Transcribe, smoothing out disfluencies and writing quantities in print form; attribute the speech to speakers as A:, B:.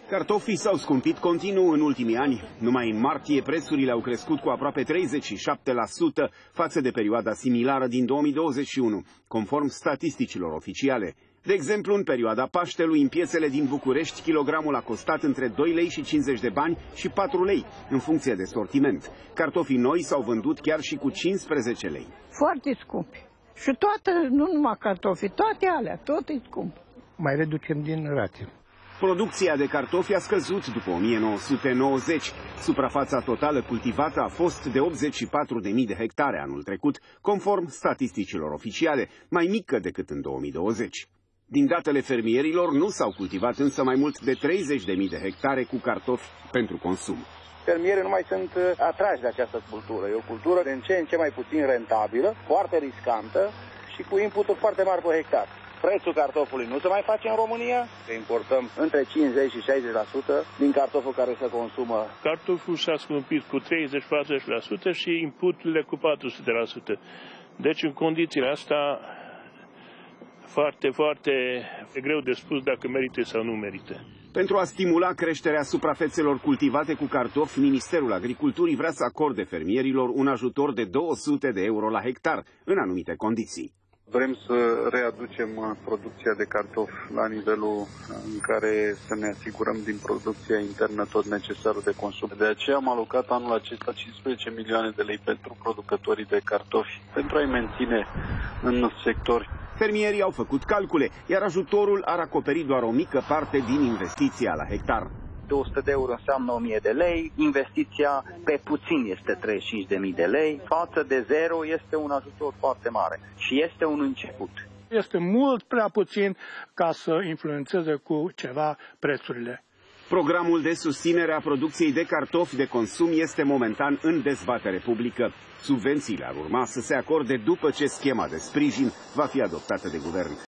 A: Cartofii s-au scumpit continuu în ultimii ani. Numai în martie prețurile au crescut cu aproape 37% față de perioada similară din 2021, conform statisticilor oficiale. De exemplu, în perioada Paștelui, în piețele din București, kilogramul a costat între 2 lei și 50 de bani și 4 lei, în funcție de sortiment. Cartofii noi s-au vândut chiar și cu 15 lei.
B: Foarte scumpi. Și toate, nu numai cartofii, toate alea, tot e scump.
C: Mai reducem din rate.
A: Producția de cartofi a scăzut după 1990. Suprafața totală cultivată a fost de 84.000 de hectare anul trecut, conform statisticilor oficiale, mai mică decât în 2020. Din datele fermierilor, nu s-au cultivat însă mai mult de 30.000 de hectare cu cartofi pentru consum.
D: Fermierii nu mai sunt atrași de această cultură. E o cultură în ce mai puțin rentabilă, foarte riscantă și cu inputuri foarte mari pe hectar. Prețul cartofului nu se mai face în România. Importăm între 50 și 60% din cartoful care se consumă.
E: Cartoful s-a scumpit cu 30-40% și inputurile cu 400%. Deci în condițiile astea foarte greu de spus dacă merită sau nu merită.
A: Pentru a stimula creșterea suprafețelor cultivate cu cartofi, Ministerul Agriculturii vrea să acorde fermierilor un ajutor de 200 de euro la hectar, în anumite condiții.
F: Vrem să readucem producția de cartofi la nivelul în care să ne asigurăm din producția internă tot necesarul de consum. De aceea am alocat anul acesta 15 milioane de lei pentru producătorii de cartofi, pentru a-i menține în sector.
A: Fermierii au făcut calcule, iar ajutorul ar acoperi doar o mică parte din investiția la hectar.
G: 200 de euro înseamnă 1000 de lei, investiția pe puțin este 35.000 de lei, față de zero este un ajutor foarte mare și este un început.
C: Este mult prea puțin ca să influențeze cu ceva prețurile.
A: Programul de susținere a producției de cartofi de consum este momentan în dezbatere publică. Subvențiile ar urma să se acorde după ce schema de sprijin va fi adoptată de guvern.